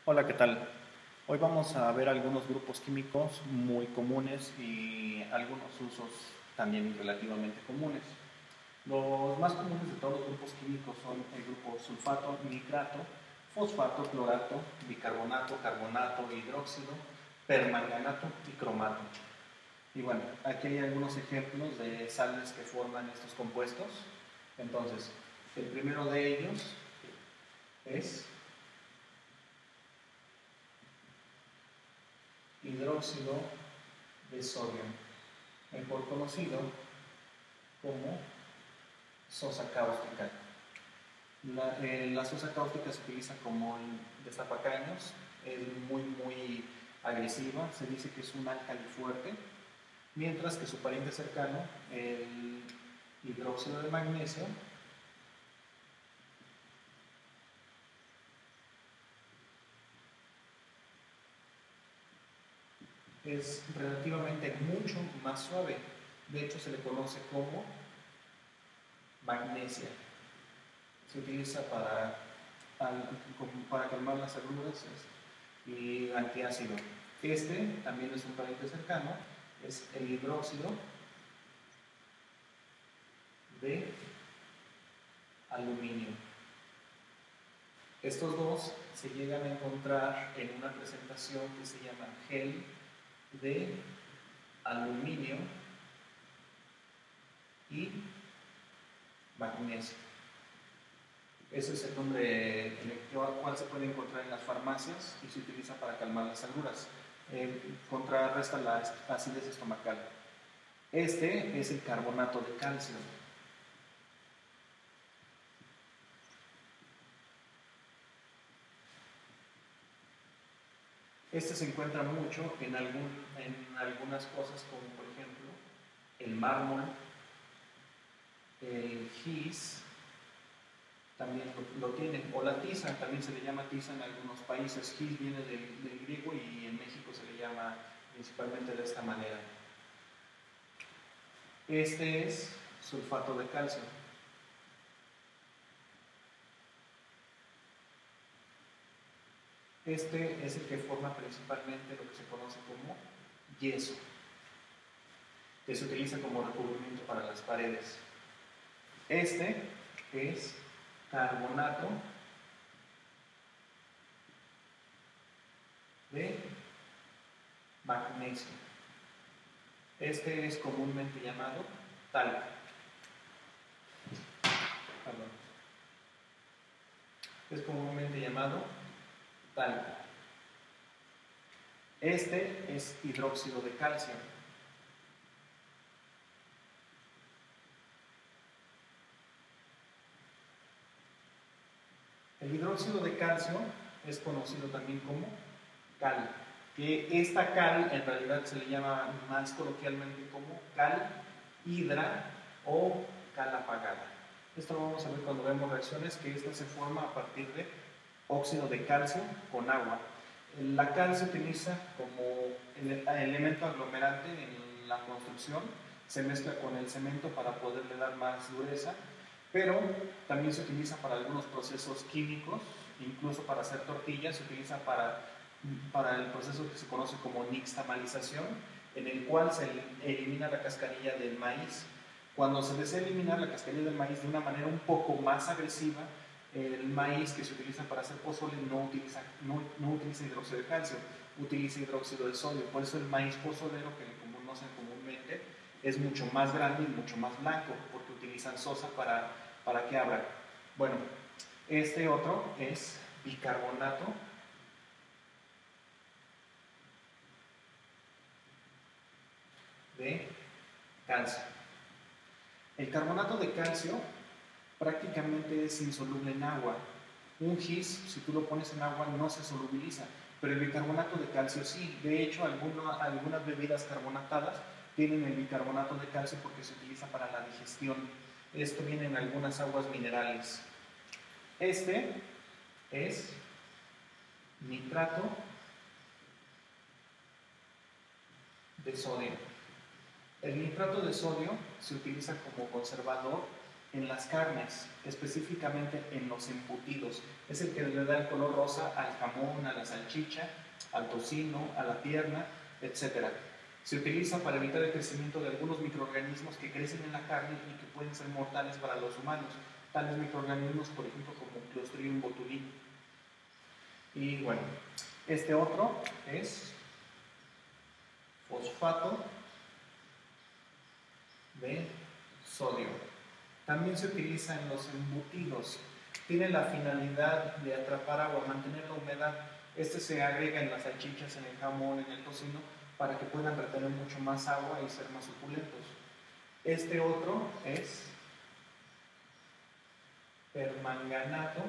Hola, ¿qué tal? Hoy vamos a ver algunos grupos químicos muy comunes y algunos usos también relativamente comunes. Los más comunes de todos los grupos químicos son el grupo sulfato, nitrato, fosfato, clorato, bicarbonato, carbonato, hidróxido, permanganato y cromato. Y bueno, aquí hay algunos ejemplos de sales que forman estos compuestos. Entonces, el primero de ellos es hidróxido de sodio, mejor conocido como sosa cáustica. La sosa cáustica se utiliza como destapacaños, es muy agresiva, se dice que es un álcali fuerte, mientras que su pariente cercano, el hidróxido de magnesio, es relativamente mucho más suave. De hecho, se le conoce como magnesia. Se utiliza para calmar las agruras y antiácido. Este también es un pariente cercano, es el hidróxido de aluminio. Estos dos se llegan a encontrar en una presentación que se llama gel de aluminio y magnesio. Ese es el nombre cual se puede encontrar en las farmacias y se utiliza para calmar las agruras. Contrarresta la acidez estomacal. Este es el carbonato de calcio. Este se encuentra mucho en algunas cosas como por ejemplo el mármol, el gis, también lo tienen, o la tiza, también se le llama tiza en algunos países. Gis viene del griego y en México se le llama principalmente de esta manera. Este es sulfato de calcio. Este es el que forma principalmente lo que se conoce como yeso, que se utiliza como recubrimiento para las paredes. Este es carbonato de magnesio. Este es comúnmente llamado talco. Perdón. Es comúnmente llamado talco. Este es hidróxido de calcio. El hidróxido de calcio es conocido también como cal, que esta cal en realidad se le llama más coloquialmente como cal hidra o cal apagada. Esto lo vamos a ver cuando vemos reacciones, que esta se forma a partir de óxido de calcio con agua. La cal se utiliza como elemento aglomerante en la construcción, se mezcla con el cemento para poderle dar más dureza, pero también se utiliza para algunos procesos químicos, incluso para hacer tortillas, se utiliza para el proceso que se conoce como nixtamalización, en el cual se elimina la cascarilla del maíz. Cuando se desea eliminar la cascarilla del maíz de una manera un poco más agresiva, el maíz que se utiliza para hacer pozole no utiliza hidróxido de calcio, utiliza hidróxido de sodio. Por eso el maíz pozolero, que le conocen comúnmente, es mucho más grande y mucho más blanco, porque utilizan sosa para que abra. Bueno, este otro es bicarbonato de calcio. El carbonato de calcio prácticamente es insoluble en agua. Un gis, si tú lo pones en agua, no se solubiliza, pero el bicarbonato de calcio sí. De hecho, algunas bebidas carbonatadas tienen el bicarbonato de calcio porque se utiliza para la digestión. Esto viene en algunas aguas minerales. Este es nitrato de sodio. El nitrato de sodio se utiliza como conservador en las carnes, específicamente en los embutidos. Es el que le da el color rosa al jamón, a la salchicha, al tocino, a la pierna, etc. Se utiliza para evitar el crecimiento de algunos microorganismos que crecen en la carne y que pueden ser mortales para los humanos. Tales microorganismos, por ejemplo, como Clostridium botulinum. Y bueno, este otro es fosfato de sodio. También se utiliza en los embutidos. Tiene la finalidad de atrapar agua, mantener la humedad. Este se agrega en las salchichas, en el jamón, en el tocino, para que puedan retener mucho más agua y ser más suculentos. Este otro es permanganato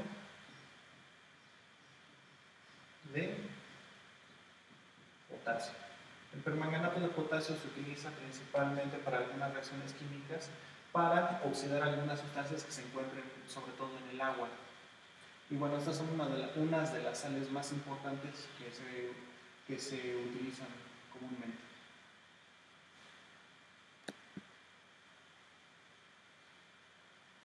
de potasio. El permanganato de potasio se utiliza principalmente para algunas reacciones químicas para oxidar algunas sustancias que se encuentren sobre todo en el agua. Y bueno, estas son unas de las sales más importantes que se utilizan